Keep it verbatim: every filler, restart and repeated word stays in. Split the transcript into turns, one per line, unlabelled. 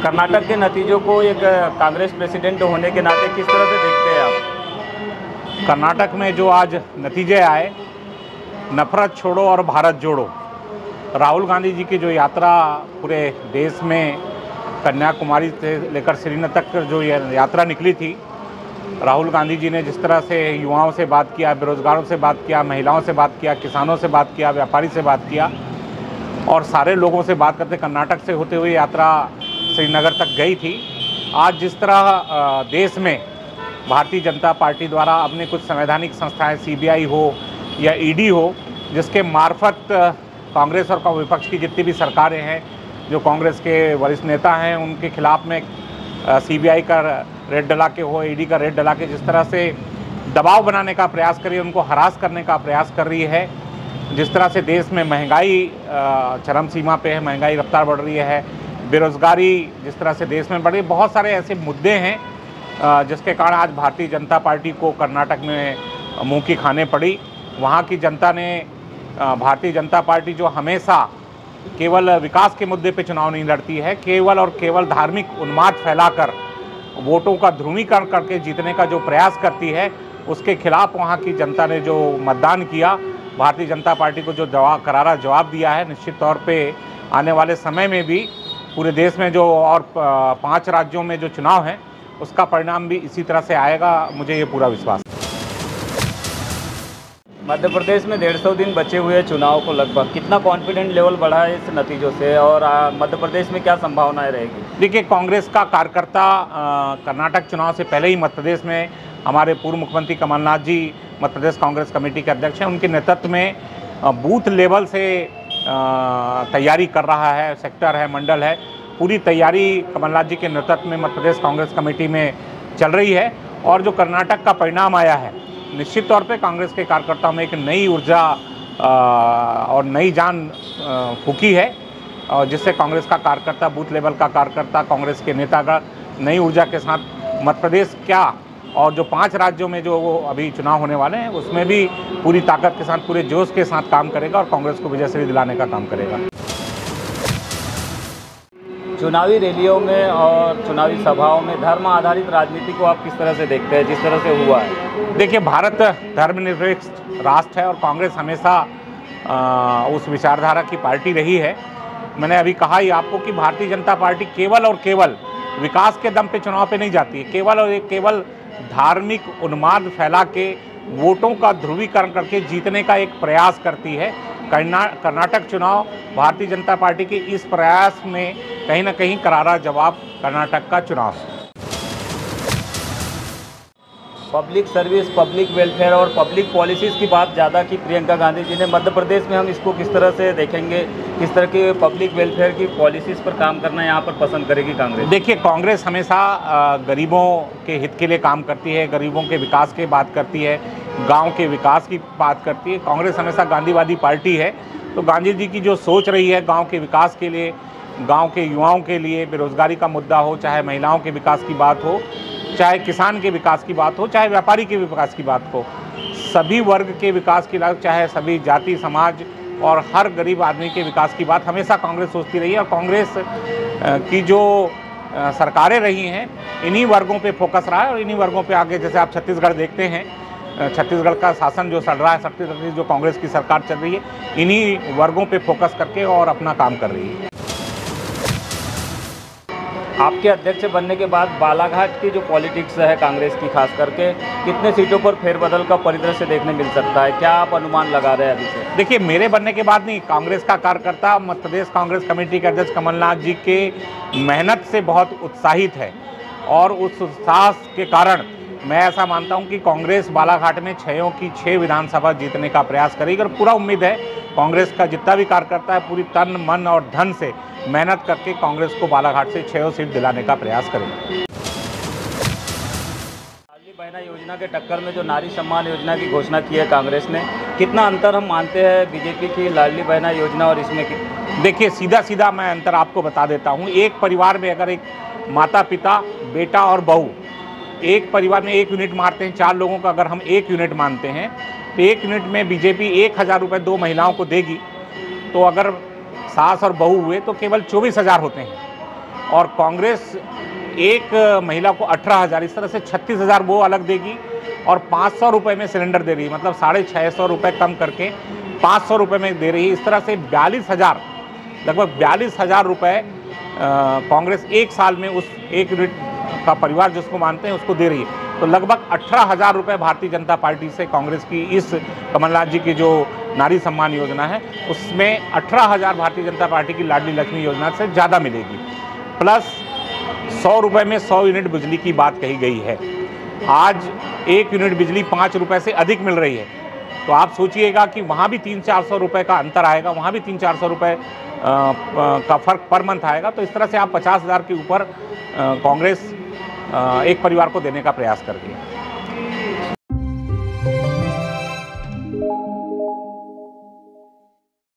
कर्नाटक के नतीजों को एक कांग्रेस प्रेसिडेंट होने के नाते किस तरह से देखते हैं आप?
कर्नाटक में जो आज नतीजे आए, नफरत छोड़ो और भारत जोड़ो, राहुल गांधी जी की जो यात्रा पूरे देश में कन्याकुमारी से लेकर श्रीनगर तक जो यात्रा निकली थी, राहुल गांधी जी ने जिस तरह से युवाओं से बात किया, बेरोजगारों से बात किया, महिलाओं से बात किया, किसानों से बात किया, व्यापारी से बात किया और सारे लोगों से बात करते कर्नाटक से होते हुए यात्रा श्रीनगर तक गई थी। आज जिस तरह देश में भारतीय जनता पार्टी द्वारा अपने कुछ संवैधानिक संस्थाएं सी बी आई हो या ई डी हो, जिसके मार्फत कांग्रेस और विपक्ष की जितनी भी सरकारें हैं, जो कांग्रेस के वरिष्ठ नेता हैं, उनके खिलाफ में सी बी आई का रेड डला के हो, ई डी का रेड डला के जिस तरह से दबाव बनाने का प्रयास कर रही है, उनको हरास करने का प्रयास कर रही है, जिस तरह से देश में महंगाई चरम सीमा पे है, महंगाई रफ्तार बढ़ रही है, बेरोजगारी जिस तरह से देश में बढ़ी, बहुत सारे ऐसे मुद्दे हैं जिसके कारण आज भारतीय जनता पार्टी को कर्नाटक में मुंह की खाने पड़ी। वहाँ की जनता ने भारतीय जनता पार्टी जो हमेशा केवल विकास के मुद्दे पे चुनाव नहीं लड़ती है, केवल और केवल धार्मिक उन्माद फैलाकर वोटों का ध्रुवीकरण करके जीतने का जो प्रयास करती है, उसके खिलाफ वहाँ की जनता ने जो मतदान किया, भारतीय जनता पार्टी को जो जवाब करारा जवाब दिया है, निश्चित तौर पे आने वाले समय में भी पूरे देश में जो और पांच राज्यों में जो चुनाव हैं, उसका परिणाम भी इसी तरह से आएगा, मुझे ये पूरा विश्वास है।
मध्य प्रदेश में डेढ़ सौ दिन बचे हुए चुनाव को लगभग, कितना कॉन्फिडेंट लेवल बढ़ा है इस नतीजों से और मध्य प्रदेश में क्या संभावनाएं रहेगी?
देखिए, कांग्रेस का कार्यकर्ता कर्नाटक चुनाव से पहले ही मध्य प्रदेश में हमारे पूर्व मुख्यमंत्री कमलनाथ जी मध्य प्रदेश कांग्रेस कमेटी के अध्यक्ष हैं, उनके नेतृत्व में बूथ लेवल से तैयारी कर रहा है, सेक्टर है, मंडल है, पूरी तैयारी कमलनाथ जी के नेतृत्व में मध्य प्रदेश कांग्रेस कमेटी में चल रही है। और जो कर्नाटक का परिणाम आया है, निश्चित तौर पे कांग्रेस के कार्यकर्ताओं में एक नई ऊर्जा और नई जान फूकी है, और जिससे कांग्रेस का कार्यकर्ता, बूथ लेवल का कार्यकर्ता, कांग्रेस के नेतागण नई ऊर्जा के साथ मध्य प्रदेश क्या और जो पांच राज्यों में जो वो अभी चुनाव होने वाले हैं, उसमें भी पूरी ताकत के साथ, पूरे जोश के साथ काम करेगा और कांग्रेस को विजय श्री दिलाने का काम करेगा।
चुनावी रैलियों में और चुनावी सभाओं में धर्म आधारित राजनीति को आप किस तरह से देखते हैं, जिस तरह से हुआ है?
देखिए, भारत धर्मनिरपेक्ष राष्ट्र है और कांग्रेस हमेशा आ, उस विचारधारा की पार्टी रही है। मैंने अभी कहा ही आपको कि भारतीय जनता पार्टी केवल और केवल विकास के दम पे चुनाव पे नहीं जाती है, केवल और केवल धार्मिक उन्माद फैला के वोटों का ध्रुवीकरण करके जीतने का एक प्रयास करती है। कर्नाटक चुनाव भारतीय जनता पार्टी के इस प्रयास में कहीं ना कहीं करारा जवाब कर्नाटक का चुनाव है।
पब्लिक सर्विस, पब्लिक वेलफेयर और पब्लिक पॉलिसीज़ की बात ज़्यादा की प्रियंका गांधी जी ने। मध्य प्रदेश में हम इसको किस तरह से देखेंगे, किस तरह की पब्लिक वेलफेयर की पॉलिसीज़ पर काम करना यहाँ पर पसंद करेगी कांग्रेस?
देखिए, कांग्रेस हमेशा गरीबों के हित के लिए काम करती है, गरीबों के विकास की बात करती है, गाँव के विकास की बात करती है। कांग्रेस हमेशा गांधीवादी पार्टी है, तो गांधी जी की जो सोच रही है गाँव के विकास के लिए, गाँव के युवाओं के लिए, बेरोजगारी का मुद्दा हो, चाहे महिलाओं के विकास की बात हो, चाहे किसान के विकास की बात हो, चाहे व्यापारी के विकास की बात हो, सभी वर्ग के विकास की बात, चाहे सभी जाति समाज और हर गरीब आदमी के विकास की बात हमेशा कांग्रेस सोचती रही है। और कांग्रेस की जो सरकारें रही हैं, इन्हीं वर्गों पे फोकस रहा है और इन्हीं वर्गों पे आगे, जैसे आप छत्तीसगढ़ देखते हैं, छत्तीसगढ़ का शासन जो चल रहा है, छत्तीसगढ़ जो कांग्रेस की सरकार चल रही है, इन्हीं वर्गों पे फोकस करके और अपना काम कर रही है।
आपके अध्यक्ष बनने के बाद बालाघाट की जो पॉलिटिक्स है कांग्रेस की, खास करके कितने सीटों पर फेरबदल का परिदृश्य देखने मिल सकता है, क्या आप अनुमान लगा रहे हैं अभी से?
देखिए, मेरे बनने के बाद नहीं, कांग्रेस का कार्यकर्ता मध्य प्रदेश कांग्रेस कमेटी के अध्यक्ष कमलनाथ जी के मेहनत से बहुत उत्साहित है और उस उत्साह के कारण मैं ऐसा मानता हूं कि कांग्रेस बालाघाट में छयों की छः विधानसभा जीतने का प्रयास करेगी और पूरा उम्मीद है कांग्रेस का जितना भी कार्यकर्ता है पूरी तन मन और धन से मेहनत करके कांग्रेस को बालाघाट से छह सीट दिलाने का प्रयास करेगा।
लाडली बहना योजना के टक्कर में जो नारी सम्मान योजना की घोषणा की है कांग्रेस ने, कितना अंतर हम मानते हैं बीजेपी की लाडली बहना योजना और इसमें की?
देखिए, सीधा सीधा मैं अंतर आपको बता देता हूँ। एक परिवार में अगर एक माता पिता, बेटा और बहू, एक परिवार में एक यूनिट मारते हैं, चार लोगों का अगर हम एक यूनिट मानते हैं, तो एक यूनिट में बीजेपी एक हज़ार रुपये दो महिलाओं को देगी, तो अगर सास और बहू हुए तो केवल चौबीस हज़ार होते हैं। और कांग्रेस एक महिला को अठारह हज़ार, इस तरह से छत्तीस हज़ार वो अलग देगी और पाँच सौ रुपये में सिलेंडर दे रही है, मतलब साढ़े छः सौ रुपये कम करके पाँच सौ रुपये में दे रही है। इस तरह से बयालीस हज़ार लगभग बयालीस हज़ार रुपये कांग्रेस एक साल में उस एक यूनिट का परिवार जिसको मानते हैं उसको दे रही है। तो लगभग अठारह हज़ार रुपये भारतीय जनता पार्टी से कांग्रेस की इस कमलनाथ जी की जो नारी सम्मान योजना है उसमें अठारह हज़ार भारतीय जनता पार्टी की लाडली लक्ष्मी योजना से ज़्यादा मिलेगी। प्लस सौ रुपये में सौ यूनिट बिजली की बात कही गई है। आज एक यूनिट बिजली पाँच रुपये से अधिक मिल रही है, तो आप सोचिएगा कि वहाँ भी तीन चार सौ रुपये का अंतर आएगा, वहाँ भी तीन चार सौ रुपये का फ़र्क पर मंथ आएगा। तो इस तरह से आप पचास हज़ार के ऊपर कांग्रेस एक परिवार को देने का प्रयास कर रही है।